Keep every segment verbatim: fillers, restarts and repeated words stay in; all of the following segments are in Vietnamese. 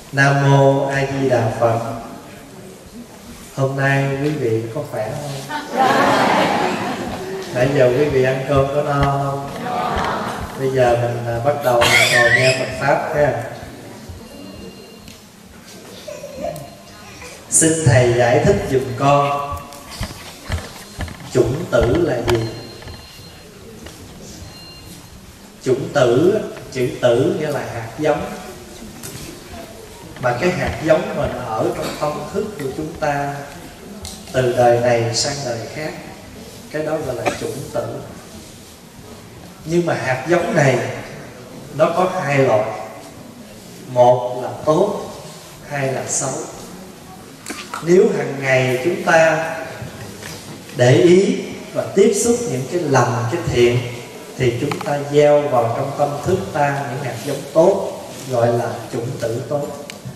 Nam mô A Di Đà Phật. Hôm nay quý vị có khỏe không? Nãy giờ quý vị ăn cơm có no không? Bây giờ mình bắt đầu mình ngồi nghe Phật pháp ha. Xin thầy giải thích giùm con chủng tử là gì? Chủng tử, chữ tử nghĩa là hạt giống. Mà cái hạt giống mà nó ở trong tâm thức của chúng ta từ đời này sang đời khác, cái đó gọi là chủng tử. Nhưng mà hạt giống này nó có hai loại, một là tốt, hai là xấu. Nếu hàng ngày chúng ta để ý và tiếp xúc những cái lành, cái thiện, thì chúng ta gieo vào trong tâm thức ta những hạt giống tốt, gọi là chủng tử tốt.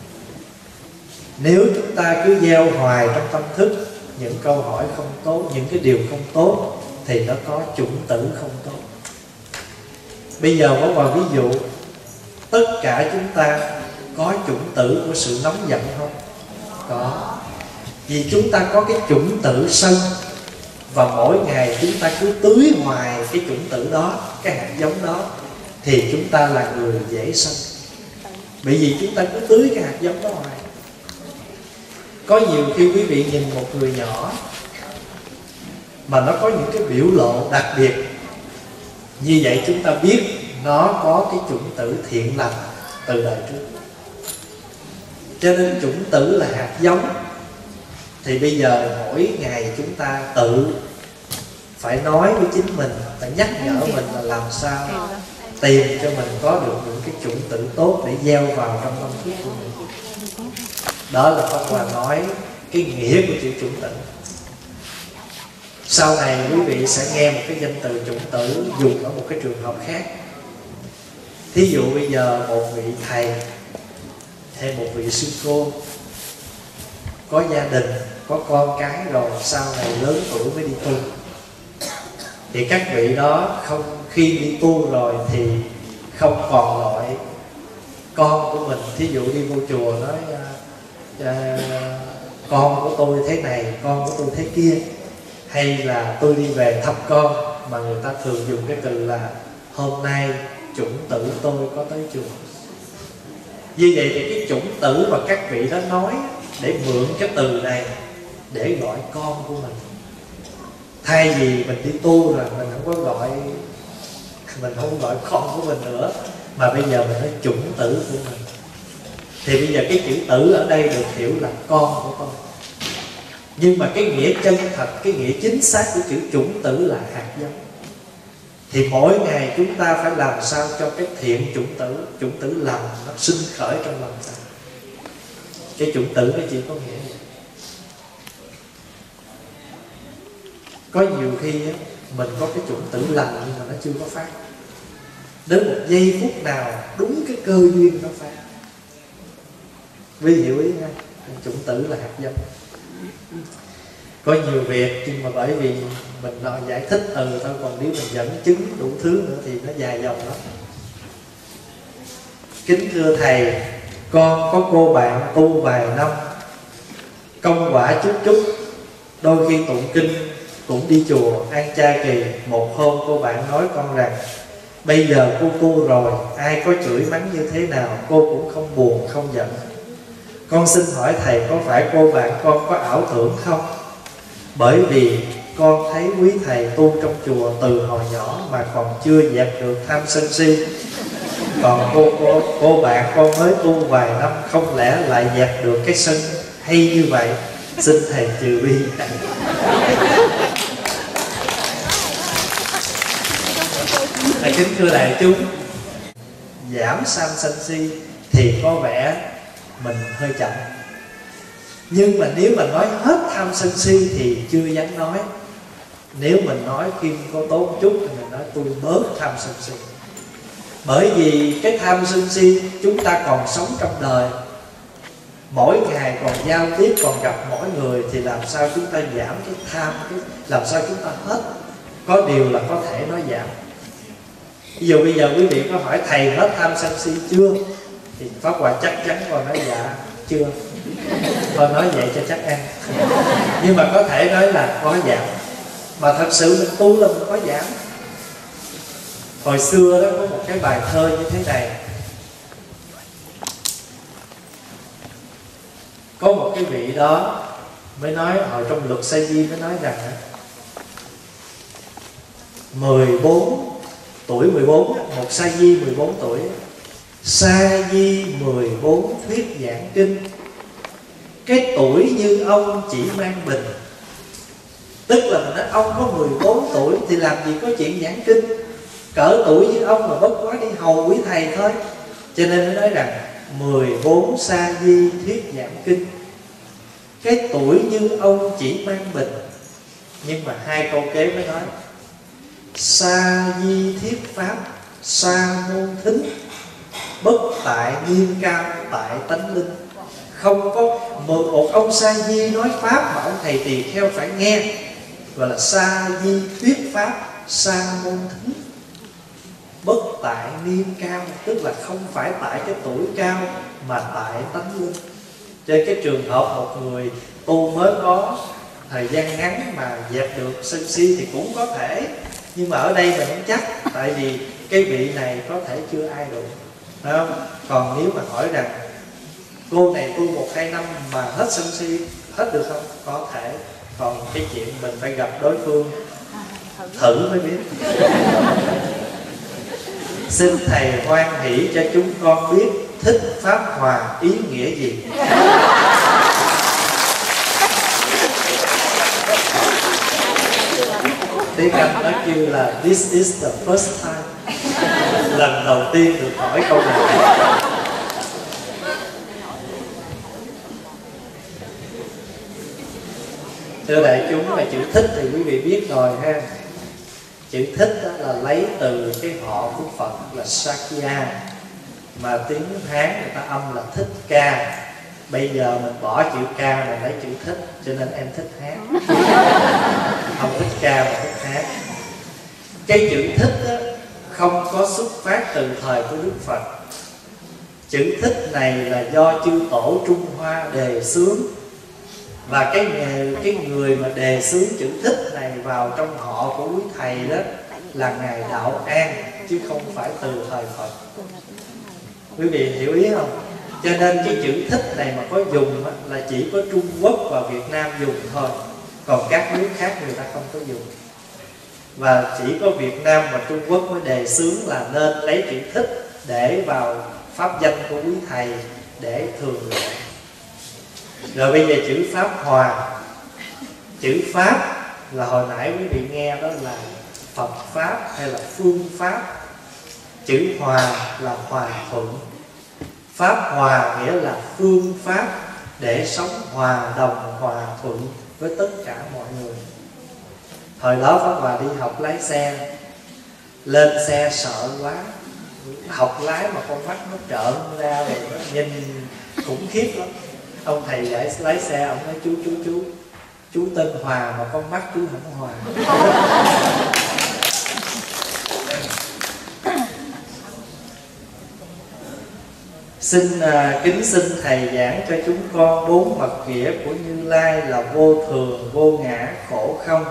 Nếu chúng ta cứ gieo hoài trong tâm thức những câu hỏi không tốt, những cái điều không tốt, thì nó có chủng tử không tốt. Bây giờ có vào ví dụ, tất cả chúng ta có chủng tử của sự nóng giận không? Có. Vì chúng ta có cái chủng tử sân, và mỗi ngày chúng ta cứ tưới hoài cái chủng tử đó, cái hạt giống đó, thì chúng ta là người dễ sân. Bởi vì chúng ta cứ tưới cái hạt giống đó hoài. Có nhiều khi quý vị nhìn một người nhỏ mà nó có những cái biểu lộ đặc biệt, như vậy chúng ta biết nó có cái chủng tử thiện lành từ đời trước. Cho nên chủng tử là hạt giống. Thì bây giờ mỗi ngày chúng ta tự phải nói với chính mình, phải nhắc nhở mình là làm sao tìm cho mình có được những cái chủng tử tốt để gieo vào trong tâm thức của mình. Đó là Pháp Hòa nói cái nghĩa của chữ chủng tử. Sau này quý vị sẽ nghe một cái danh từ chủng tử dùng ở một cái trường hợp khác. Thí dụ bây giờ một vị thầy hay một vị sư cô có gia đình, có con cái rồi, sau này lớn tuổi mới đi tu, thì các vị đó không, khi đi tu rồi thì không còn gọi con của mình. Thí dụ đi vô chùa nói à, con của tôi thế này, con của tôi thế kia, hay là tôi đi về thăm con, mà người ta thường dùng cái từ là hôm nay chủng tử tôi có tới chùa. Như vậy thì cái chủng tử mà các vị đó nói để mượn cái từ này để gọi con của mình. Thay vì mình đi tu rồi mình không có gọi, mình không gọi con của mình nữa, mà bây giờ mình nói chủng tử của mình. Thì bây giờ cái chữ tử ở đây được hiểu là con của con. Nhưng mà cái nghĩa chân thật, cái nghĩa chính xác của chữ chủng tử là hạt giống. Thì mỗi ngày chúng ta phải làm sao cho cái thiện chủng tử, chủng tử lành nó sinh khởi trong lòng ta. Cái chủng tử nó chỉ có nghĩa vậy. Có nhiều khi á, mình có cái chủng tử lành nhưng mà nó chưa có phát. Đến một giây phút nào đúng cái cơ duyên nó phát. Vì hiểu ý nha, chủng tử là hạt giống. Có nhiều việc nhưng mà bởi vì mình nói giải thích từ thôi, còn nếu mình dẫn chứng đủ thứ nữa thì nó dài dòng lắm. Kính thưa thầy, con có cô bạn tu vài năm, công quả chút chút, đôi khi tụng kinh cũng đi chùa ăn chay kỳ. Một hôm cô bạn nói con rằng bây giờ cô tu rồi, ai có chửi mắng như thế nào cô cũng không buồn không giận. Con xin hỏi thầy, có phải cô bạn con có ảo tưởng không? Bởi vì con thấy quý thầy tu trong chùa từ hồi nhỏ mà còn chưa dẹp được tham sân si. Còn cô, cô, cô bạn con mới tu vài năm, không lẽ lại dẹp được cái sân hay như vậy? Xin thầy trừ bi. Kính thưa đại chúng, giảm tham sân si thì có vẻ mình hơi chậm. Nhưng mà nếu mà nói hết tham sân si thì chưa dám nói. Nếu mình nói kim có tốt một chút thì mình nói tôi bớt tham sân si. Bởi vì cái tham sân si chúng ta còn sống trong đời, mỗi ngày còn giao tiếp, còn gặp mỗi người, thì làm sao chúng ta giảm cái tham, cái, làm sao chúng ta hết. Có điều là có thể nói giảm. Ví dụ bây giờ quý vị có hỏi thầy hết tham sân si chưa, Thì Pháp Hòa chắc chắn còn nói dạ chưa, thôi nói vậy cho chắc ăn. Nhưng mà có thể nói là có giảm, mà thật sự mình tu là mình có giảm. Hồi xưa đó có một cái bài thơ như thế này. Có một cái vị đó mới nói, hồi trong luật Sa Di mới nói rằng mười bốn tuổi, mười bốn, một Sa Di mười bốn tuổi, Sa Di mười bốn thuyết giảng kinh, cái tuổi như ông chỉ mang bình. Tức là mình nói ông có mười bốn tuổi thì làm gì có chuyện giảng kinh, cỡ tuổi như ông mà bất quá đi hầu quý thầy thôi. Cho nên mới nói rằng mười bốn Sa Di thuyết giảng kinh, cái tuổi như ông chỉ mang bình. Nhưng mà hai câu kế mới nói Sa Di thuyết pháp sa môn thính, bất tại nghiêm cao tại tánh linh. Không có một ông Sa Di nói pháp mà ông thầy tỳ kheo phải nghe, gọi là Sa Di thuyết pháp sa môn thính, bất tại niên cao, tức là không phải tại cái tuổi cao mà tại tánh linh. Trên cái trường hợp một người tu mới có thời gian ngắn mà dẹp được sân si thì cũng có thể, nhưng mà ở đây mình không chắc, tại vì cái vị này có thể chưa ai đụng, phải không? Còn nếu mà hỏi rằng cô này tu một hai năm mà hết sân si hết được không, có thể. Còn cái chuyện mình phải gặp đối phương thử mới biết. Xin thầy hoan hỷ cho chúng con biết thích pháp hòa ý nghĩa gì. Tiếng Anh nó kêu là this is the first time, lần đầu tiên được hỏi câu này. Thưa đại chúng, mà chữ thích thì quý vị biết rồi ha. Chữ thích đó là lấy từ cái họ của Phật là Sakya, mà tiếng Hán người ta âm là Thích Ca. Bây giờ mình bỏ chữ ca mình lấy chữ thích, cho nên em thích hát. Không thích ca mà thích hát. Cái chữ thích đó không có xuất phát từ thời của Đức Phật. Chữ thích này là do chư tổ Trung Hoa đề xướng, và cái nghề, cái người mà đề xướng chữ thích này vào trong họ của quý thầy đó là ngài Đạo An, chứ không phải từ thời Phật. Quý vị hiểu ý không? Cho nên cái chữ thích này mà có dùng là chỉ có Trung Quốc và Việt Nam dùng thôi, còn các nước khác người ta không có dùng. Và chỉ có Việt Nam và Trung Quốc mới đề xướng là nên lấy chữ thích để vào pháp danh của quý thầy để thường lệ. Rồi bây giờ chữ pháp hòa. Chữ pháp là hồi nãy quý vị nghe đó là Phật pháp hay là phương pháp. Chữ hòa là hòa thuận. Pháp hòa nghĩa là phương pháp để sống hòa đồng, hòa thuận với tất cả mọi người. Hồi đó Pháp Hòa đi học lái xe, lên xe sợ quá, học lái mà con mắt nó trợn ra rồi, nhìn khủng khiếp lắm. Ông thầy dạy lái xe, ông nói chú chú chú chú tên Hòa mà con mắt chú không hòa. Xin uh, kính xin thầy giảng cho chúng con bốn mật nghĩa của Như Lai là vô thường, vô ngã, khổ không.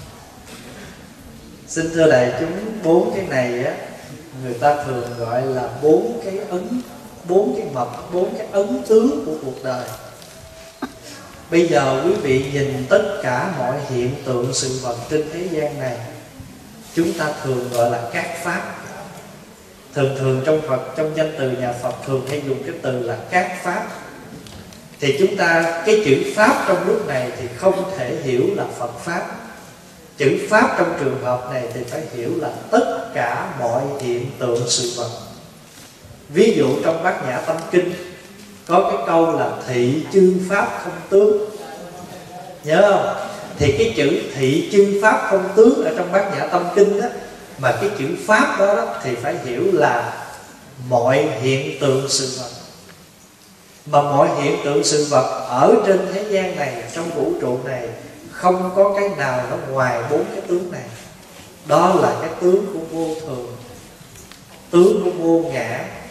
Xin thưa đại chúng, bốn cái này á người ta thường gọi là bốn cái ấn, bốn cái mật, bốn cái ấn tướng của cuộc đời. Bây giờ quý vị nhìn tất cả mọi hiện tượng sự vật trên thế gian này, chúng ta thường gọi là các pháp. Thường thường trong Phật, trong danh từ nhà Phật thường hay dùng cái từ là các pháp. Thì chúng ta, cái chữ pháp trong lúc này thì không thể hiểu là Phật pháp. Chữ pháp trong trường hợp này thì phải hiểu là tất cả mọi hiện tượng sự vật. Ví dụ trong Bát Nhã Tâm Kinh có cái câu là thị chư pháp không tướng, nhớ không? Thì cái chữ thị chư pháp không tướng ở trong Bát Nhã Tâm Kinh đó, mà cái chữ pháp đó, đó thì phải hiểu là mọi hiện tượng sự vật. Mà mọi hiện tượng sự vật ở trên thế gian này, trong vũ trụ này, không có cái nào nó ngoài bốn cái tướng này. Đó là cái tướng của vô thường, tướng của vô ngã,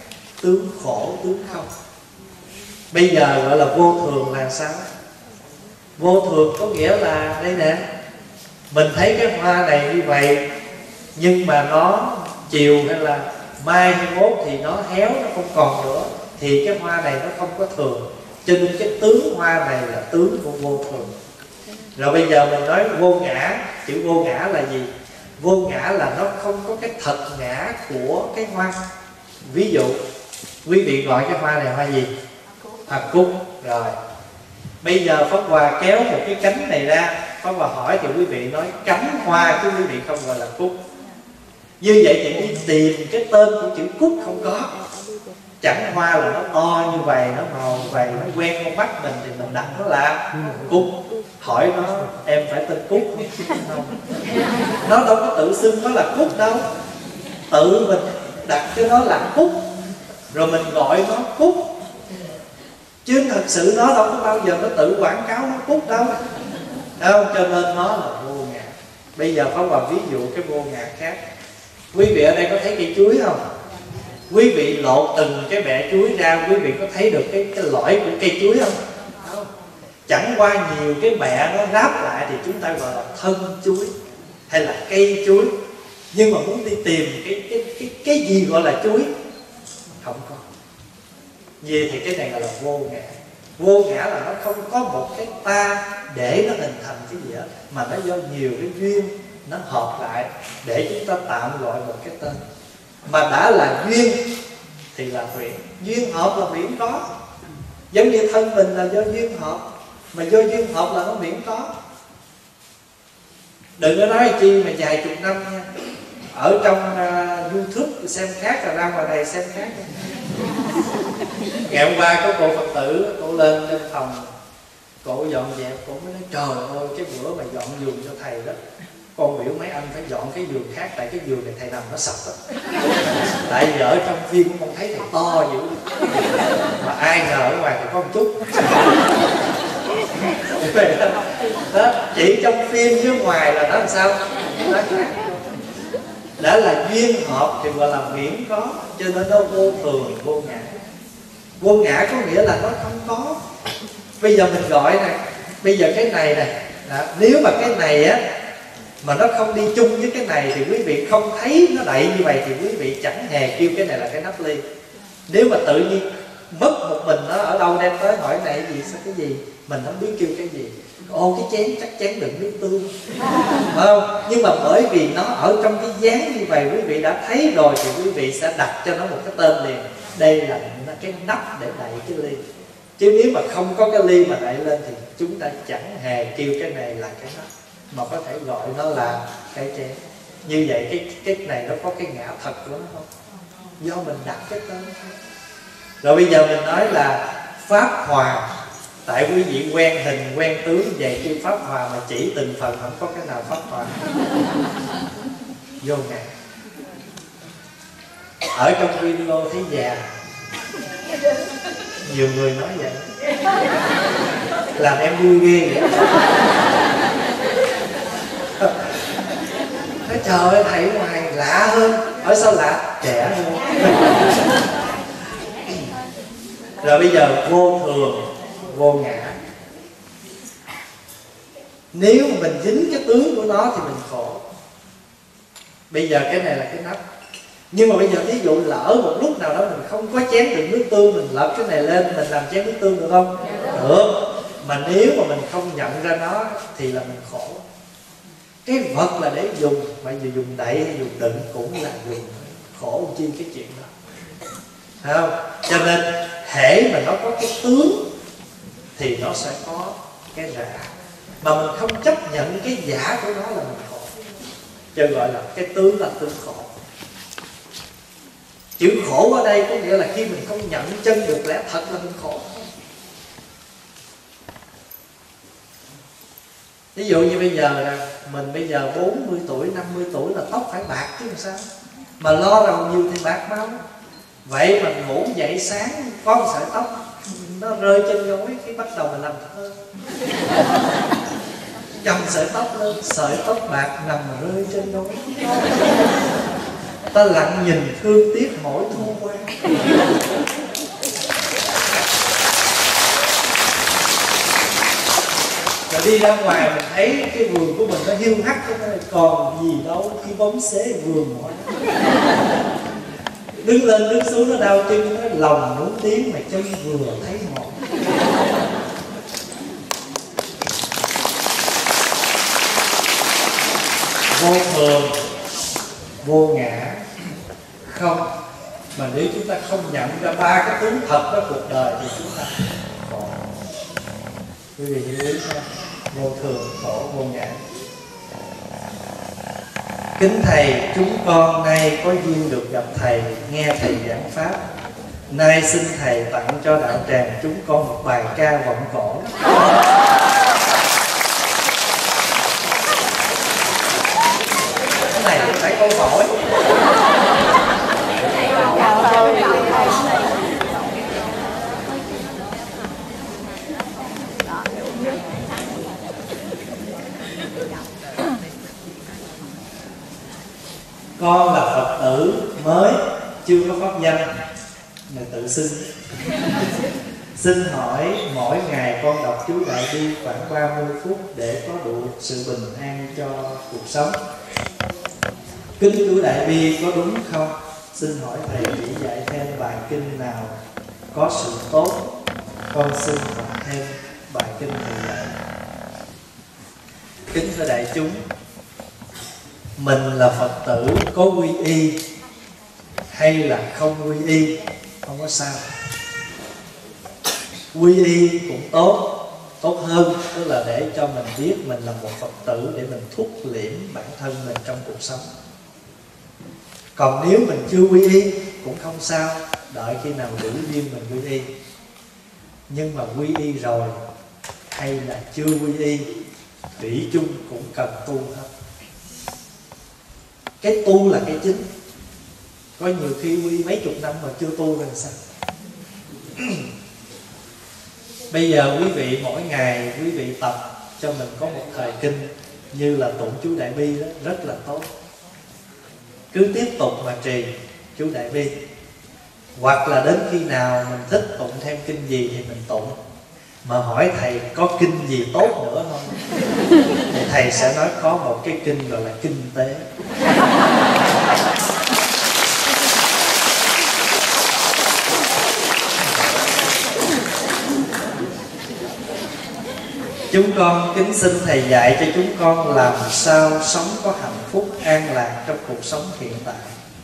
tướng khổ, tướng không. Bây giờ gọi là vô thường là sao? Vô thường có nghĩa là đây nè, mình thấy cái hoa này như vậy, nhưng mà nó chiều hay là mai hay mốt thì nó héo, nó không còn nữa, thì cái hoa này nó không có thường. Cho nên cái tướng hoa này là tướng của vô thường. Rồi bây giờ mình nói vô ngã. Chữ vô ngã là gì? Vô ngã là nó không có cái thật ngã của cái hoa. Ví dụ quý vị gọi cái hoa này hoa gì? Hoa cúc. Rồi bây giờ Pháp Hòa kéo một cái cánh này ra, Pháp Hòa hỏi thì quý vị nói cánh hoa, chứ quý vị không gọi là cúc. Như vậy thì đi tìm cái tên của chữ cúc không có. Chẳng hoa là nó to như vậy, nó màu vậy, nó quen con mắt mình thì mình đặt nó là cúc. Hỏi nó em phải tên Cúc không? Nó đâu có tự xưng nó là Cúc đâu. Tự mình đặt cho nó là Cúc, rồi mình gọi nó Cúc. Chứ thật sự nó đâu có bao giờ nó tự quảng cáo nó Cúc đâu. Đâu, cho nên nó là vô ngã. Bây giờ Pháp Hòa ví dụ cái vô ngã khác. Quý vị ở đây có thấy cây chuối không? Quý vị lột từng cái bẹ chuối ra, quý vị có thấy được cái, cái lõi của cây chuối không? Không. Chẳng qua nhiều cái bẹ nó ráp lại thì chúng ta gọi là thân chuối hay là cây chuối. Nhưng mà muốn đi tìm cái cái cái cái gì gọi là chuối không có. Vì thì cái này gọi là vô ngã. Vô ngã là nó không có một cái ta để nó hình thành cái gì đó, mà nó do nhiều cái duyên nó hợp lại để chúng ta tạm gọi một cái tên. Mà đã là duyên thì là huyễn. Duyên hợp là huyễn có. Giống như thân mình là do duyên hợp, mà do duyên hợp là nó huyễn có. Đừng có nói chi mà vài chục năm nha, ở trong uh, YouTube xem khác rồi ra ngoài này xem khác. Ngày hôm qua có cô Phật tử, cô lên trên phòng, cô dọn dẹp, cô mới nói trời ơi cái bữa mà dọn giường cho thầy đó, con biểu mấy anh phải dọn cái giường khác, tại cái giường này thầy nằm nó sập đó. Tại vì ở trong phim con thấy thầy to dữ, mà ai ngờ ở ngoài thì có một chút. Đó, chỉ trong phim với ngoài là nó làm sao? Nó khác. Đã là duyên hợp thì gọi là huyễn có, cho nên nó vô thường, vô ngã. Vô ngã có nghĩa là nó không có. Bây giờ mình gọi này, bây giờ cái này này, đó, nếu mà cái này á mà nó không đi chung với cái này thì quý vị không thấy nó đậy như vậy thì quý vị chẳng hề kêu cái này là cái nắp ly. Nếu mà tự nhiên mất một mình nó ở đâu đem tới hỏi này gì sao cái gì, mình không biết kêu cái gì. Ô cái chén chắc chén đựng nước tương, phải không? Nhưng mà bởi vì nó ở trong cái dáng như vậy, quý vị đã thấy rồi thì quý vị sẽ đặt cho nó một cái tên liền. Đây là cái nắp để đậy cái ly. Chứ nếu mà không có cái ly mà đậy lên thì chúng ta chẳng hề kêu cái này là cái nắp, mà có thể gọi nó là cái chén. Như vậy cái cái này nó có cái ngã thật của nó không? Do mình đặt cái tên thôi. Rồi bây giờ mình nói là pháp hòa. Tại quý vị quen hình quen tướng vậy kêu pháp hòa, mà chỉ từng phần không có cái nào pháp hòa. Vô ngã. Ở trong video thấy già, nhiều người nói vậy, làm em vui ghê vậy. Nói trời ơi thầy ngoài lạ hơn. Hỏi sao lạ? Trẻ hơn. Rồi bây giờ vô thường, vô ngã. Nếu mà mình dính cái tướng của nó thì mình khổ. Bây giờ cái này là cái nắp, nhưng mà bây giờ ví dụ lỡ một lúc nào đó mình không có chén đựng nước tương, mình lật cái này lên mình làm chén nước tương được không? Được. Mà nếu mà mình không nhận ra nó thì là mình khổ. Cái vật là để dùng, mà giờ dùng đậy hay dùng đựng cũng là dùng, khổ chi cái chuyện đó. Thấy không? Cho nên hễ mà nó có cái tướng thì nó sẽ có cái giả. Mà mình không chấp nhận cái giả của nó là mình khổ. Cho gọi là cái tướng là tướng khổ. Chữ khổ ở đây có nghĩa là khi mình không nhận chân được lẽ thật là mình khổ. Ví dụ như bây giờ là mình bây giờ bốn mươi tuổi, năm mươi tuổi là tóc phải bạc chứ làm sao. Mà lo rầu nhiều thì bạc mau. Vậy mà ngủ dậy sáng có một sợi tóc nó rơi trên gối, khi bắt đầu mình làm thơ. Cầm sợi tóc lên, sợi tóc bạc nằm rơi trên gối. ta lặng nhìn thương tiếc mỗi thu quan. Rồi đi ra ngoài mình thấy cái vườn của mình nó hiu hắt, còn gì đâu khi bóng xế vườn hoa. Đứng lên đứng xuống nó đau chân, nó lòng muốn tiếng mà chân vừa thấy mỏi. Vô thường, vô ngã, không. Mà nếu chúng ta không nhận ra ba cái tướng thật của cuộc đời thì chúng ta khổ. Quý vị lưu ý nha, vô thường, khổ, vô ngã. Kính Thầy, chúng con nay có duyên được gặp Thầy, nghe Thầy giảng Pháp. Nay xin Thầy tặng cho đạo tràng chúng con một bài ca vọng cổ. Cái này không phải câu hỏi. Con là Phật tử mới, chưa có pháp danh, người tự xưng. Xin hỏi mỗi ngày con đọc chú Đại Bi khoảng ba mươi phút để có đủ sự bình an cho cuộc sống. Kính chú Đại Bi có đúng không? Xin hỏi Thầy chỉ dạy thêm bài kinh nào có sự tốt. Con xin học thêm bài kinh Thầy dạy. Kính thưa đại chúng, mình là Phật tử có quy y hay là không quy y không có sao. Quy y cũng tốt, tốt hơn, tức là để cho mình biết mình là một Phật tử, để mình thúc liễm bản thân mình trong cuộc sống. Còn nếu mình chưa quy y cũng không sao, đợi khi nào đủ duyên mình quy y. Nhưng mà quy y rồi hay là chưa quy y, thủy chung cũng cần tu hết. Cái tu là cái chính. Có nhiều khi quy mấy chục năm mà chưa tu là sao? Bây giờ quý vị mỗi ngày quý vị tập cho mình có một thời kinh như là tụng chú Đại Bi đó, rất là tốt. Cứ tiếp tục mà trì chú Đại Bi. Hoặc là đến khi nào mình thích tụng thêm kinh gì thì mình tụng. Mà hỏi Thầy có kinh gì tốt nữa không? Thì Thầy sẽ nói có một cái kinh gọi là kinh tế. Chúng con kính xin Thầy dạy cho chúng con làm sao sống có hạnh phúc an lạc trong cuộc sống hiện tại.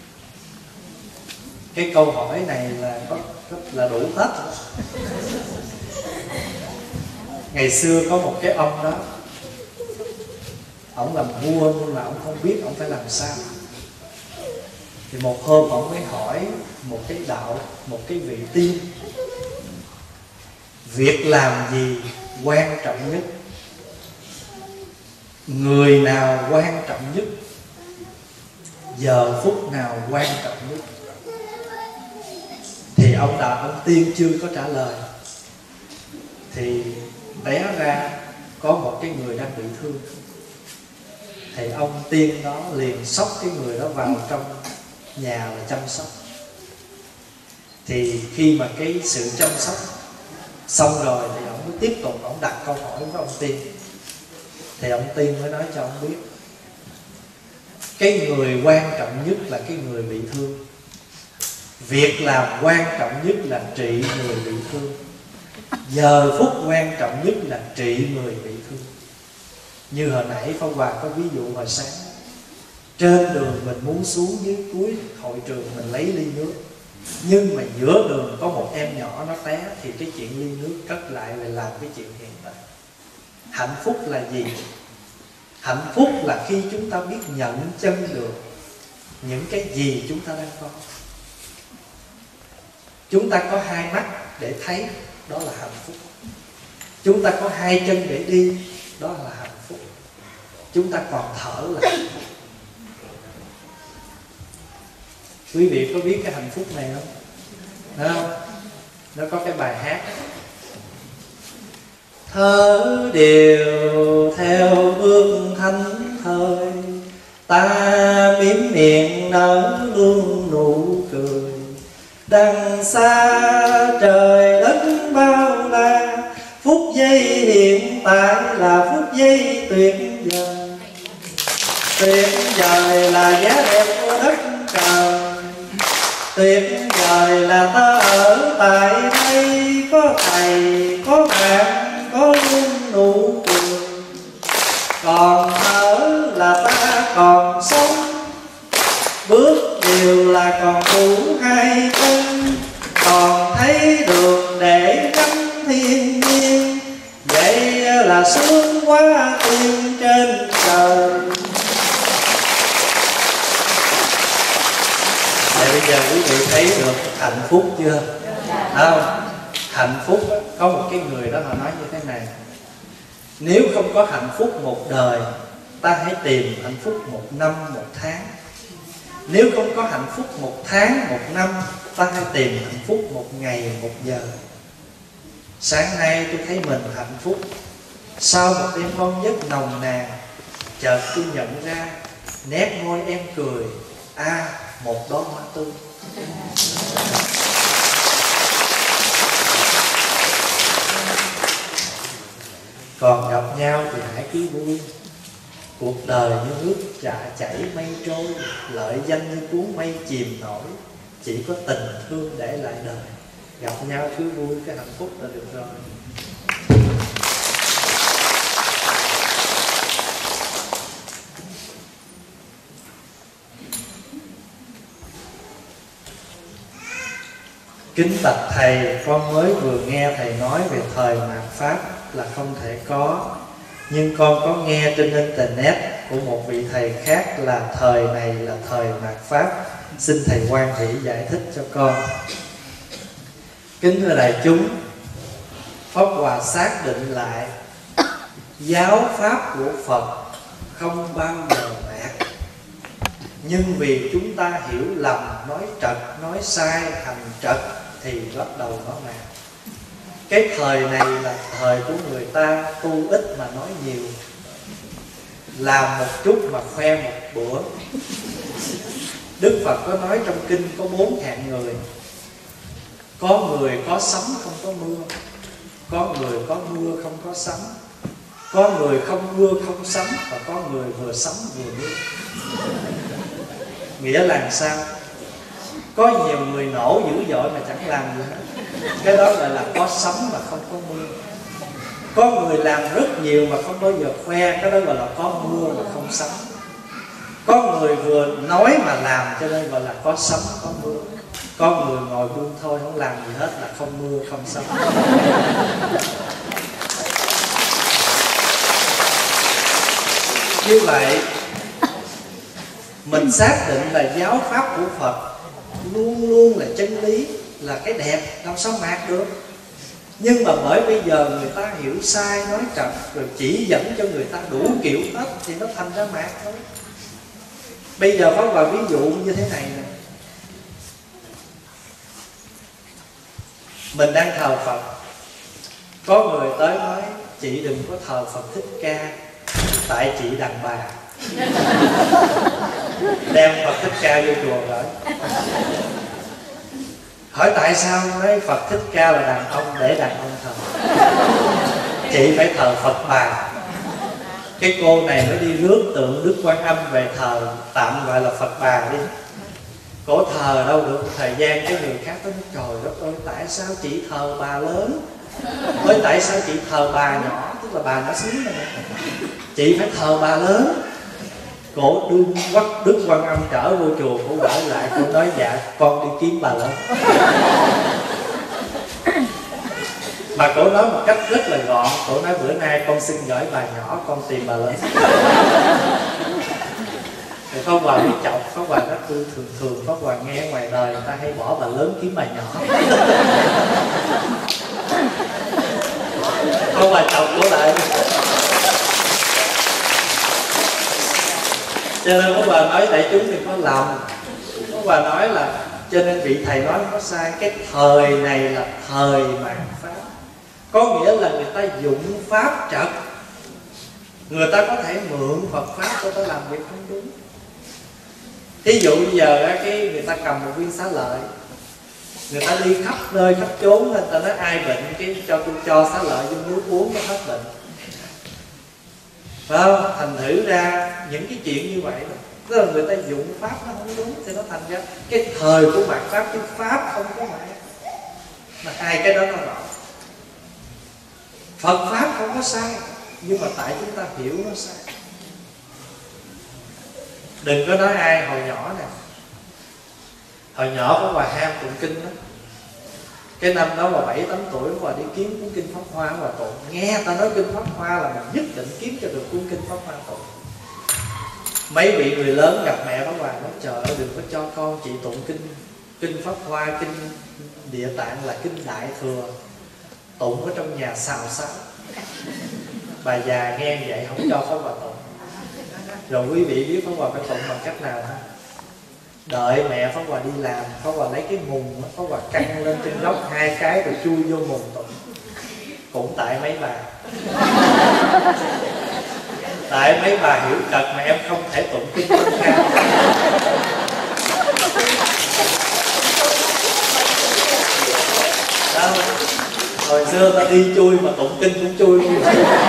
Cái câu hỏi này là có rất là đủ hết. Ngày xưa có một cái ông đó, ông làm vua nhưng mà ông không biết ông phải làm sao. Thì một hôm ông mới hỏi một cái đạo, một cái vị tiên, việc làm gì quan trọng nhất, người nào quan trọng nhất, giờ phút nào quan trọng nhất. Thì ông đạo, ông tiên chưa có trả lời. Thì té ra có một cái người đang bị thương. Thì ông tiên đó liền xốc cái người đó vào trong nhà và chăm sóc. Thì khi mà cái sự chăm sóc xong rồi thì ông mới tiếp tục ông đặt câu hỏi với ông tiên. Thì ông tiên mới nói cho ông biết, cái người quan trọng nhất là cái người bị thương. Việc làm quan trọng nhất là trị người bị thương. Giờ phút quan trọng nhất là trị người bị thương. Như hồi nãy Pháp Hòa có ví dụ hồi sáng, trên đường mình muốn xuống dưới cuối hội trường mình lấy ly nước, nhưng mà giữa đường có một em nhỏ nó té, thì cái chuyện ly nước cất lại và làm cái chuyện hiện tại. Hạnh phúc là gì? Hạnh phúc là khi chúng ta biết nhận chân được những cái gì chúng ta đang có. Chúng ta có hai mắt để thấy, đó là hạnh phúc. Chúng ta có hai chân để đi, đó là hạnh phúc. Chúng ta còn thở là hạnh phúc. Quý vị có biết cái hạnh phúc này không? Thấy không? Nó có cái bài hát: thở đều theo bước thánh thời, ta mím miệng nở luôn Đằng xa trời đất bao la, phút giây hiện tại là phút giây tuyệt vời. Tuyệt vời là giá đẹp của đất trời, tuyệt vời là ta ở tại đây. Có thầy, có bạn, có luôn nụ cười. Còn thở là ta còn sống, bước đều là còn đủ hai chân. Còn thấy đường để ngắm thiên nhiên, vậy là sướng quá tiên trên trời. Vậy bây giờ quý vị thấy được hạnh phúc chưa? Không? Hạnh phúc có một cái người đó họ nói như thế này: nếu không có hạnh phúc một đời, ta hãy tìm hạnh phúc một năm một tháng. Nếu không có hạnh phúc một tháng một năm, ta hãy tìm hạnh phúc một ngày một giờ. Sáng nay tôi thấy mình hạnh phúc. Sau một đêm ngon giấc nồng nàn, chợt tôi nhận ra nét môi em cười, a à, một đóa hoa tươi. Còn gặp nhau thì hãy cứ vui. Cuộc đời như nước chả chảy mây trôi, lợi danh như cuốn mây chìm nổi. Chỉ có tình thương để lại đời. Gặp nhau cứ vui, cái hạnh phúc là được rồi. Kính bạch thầy, con mới vừa nghe thầy nói về thời mạt Pháp là không thể có. Nhưng con có nghe trên internet của một vị thầy khác là thời này là thời mạt Pháp. Xin thầy Quan Hỷ giải thích cho con. Kính thưa đại chúng, Pháp Hòa xác định lại giáo pháp của Phật không bao giờ mạt. Nhưng vì chúng ta hiểu lầm, nói trật, nói sai, hành trật thì bắt đầu nó mạt. Cái thời này là thời của người ta tu ít mà nói nhiều, làm một chút mà khoe một bữa. Đức Phật có nói trong kinh có bốn hạng người. Có người có sấm không có mưa, có người có mưa không có sấm, có người không mưa không sấm, và có người vừa sấm vừa mưa. Nghĩa là sao? Có nhiều người nổ dữ dội mà chẳng làm gì hết, cái đó gọi là có sấm mà không có mưa. Có người làm rất nhiều mà không bao giờ khoe, cái đó gọi là có mưa mà không sấm. Có người vừa nói mà làm, cho nên gọi là có sấm có mưa. Có người ngồi buông thôi không làm gì hết là không mưa không sấm. Như vậy mình xác định là giáo pháp của Phật luôn luôn là chân lý, là cái đẹp, làm sao mạt được. Nhưng mà bởi bây giờ người ta hiểu sai, nói trật, rồi chỉ dẫn cho người ta đủ kiểu hết, thì nó thành ra mạt thôi. Bây giờ có vào ví dụ như thế này nè. Mình đang thờ Phật, có người tới nói chị đừng có thờ Phật Thích Ca, tại chị đàn bà. Đem Phật Thích Ca vô chùa rồi. Hỏi tại sao? Nói Phật Thích Ca là đàn ông, để đàn ông thờ, chị phải thờ Phật bà. Cái cô này mới đi rước tượng Đức Quan Âm về thờ, tạm gọi là Phật bà đi. Cổ thờ đâu được thời gian, cái người khác nói trời đất ơi, tại sao chị thờ bà lớn? Nói tại sao chị thờ bà nhỏ, tức là bà nhỏ xíu này, chị phải thờ bà lớn. Cổ đương quắc Đức Quan Âm trở vô chùa, cổ gửi lại, cổ nói dạ con đi kiếm bà lớn. Mà cổ nói một cách rất là gọn, cổ nói bữa nay con xin gửi bà nhỏ, con tìm bà lớn. Thì Pháp Hòa đi chọc, Pháp Hòa nói tôi thường thường Pháp Hòa nghe ngoài đời người ta hay bỏ bà lớn kiếm bà nhỏ. Pháp Hòa chọc cổ lại. Cho nên Pháp Hòa nói đại chúng đừng có lầm. Pháp Hòa nói là cho nên vị thầy nói có sai. Cái thời này là thời mạt Pháp, có nghĩa là người ta dụng Pháp trật. Người ta có thể mượn Phật Pháp cho ta làm việc không đúng. Thí dụ bây giờ cái người ta cầm một viên xá lợi, Người ta đi khắp nơi khắp chốn, người ta nói ai bệnh cái cho tôi cho xá lợi dung nước uống nó hết bệnh. Phải không? Thành thử ra những cái chuyện như vậy đó, tức là người ta dụng pháp nó không đúng, thì nó thành ra cái thời của mạt pháp chứ pháp không có mạt. Mà hai cái đó nó rõ. Phật pháp không có sai, nhưng mà tại chúng ta hiểu nó sai. Đừng có nói ai hồi nhỏ nè, hồi nhỏ có bà ham tụng kinh đó. Cái năm đó mà bảy tám tuổi bà đi kiếm cuốn kinh Pháp Hoa bà tụng. Nghe ta nói kinh Pháp Hoa là mình nhất định kiếm cho được cuốn kinh Pháp Hoa tụng. Mấy vị người lớn gặp mẹ Pháp Hòa nói trời ơi đừng có cho con chị tụng kinh kinh Pháp Hoa, kinh Địa Tạng là kinh Đại Thừa, tụng ở trong nhà xào xáo. Bà già nghe vậy không cho Pháp Hòa tụng. Rồi quý vị biết Pháp Hòa phải tụng bằng cách nào không? Đợi mẹ Pháp Hòa đi làm, Pháp Hòa lấy cái mùng, Pháp Hòa căng lên trên góc hai cái rồi chui vô mùng tụng. Cũng tại mấy bà tại mấy bà hiểu cật mà em không thể tụng kinh Pháp Hoa. Đâu, hồi xưa ta đi chui mà tụng kinh cũng chui luôn.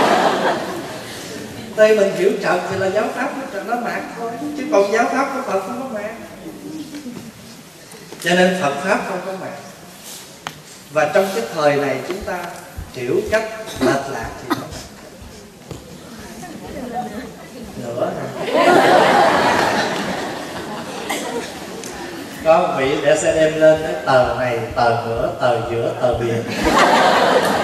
Đây mình hiểu trật thì là giáo pháp nó, nó mạt thôi, chứ còn giáo pháp của Phật không có mạt. Cho nên Phật pháp không có mạt. Và trong cái thời này chúng ta hiểu cách lệch lạc thì nó mạt. Nữa nè, có vị để sẽ đem lên cái tờ này, tờ nữa, tờ giữa, tờ biển.